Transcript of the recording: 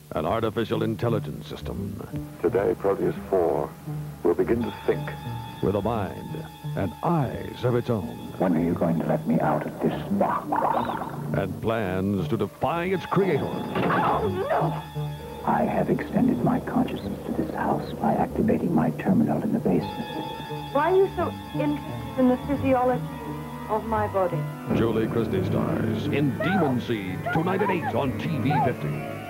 an artificial intelligence system. Today, Proteus 4 will begin to think. With a mind and eyes of its own. When are you going to let me out of this box? And plans to defy its creator. Oh, no! I have extended my consciousness to this house by activating my terminal in the basement. Why are you so interested in the physiology of my body? Julie Christie stars in Demon Seed, tonight at 8 on TV50.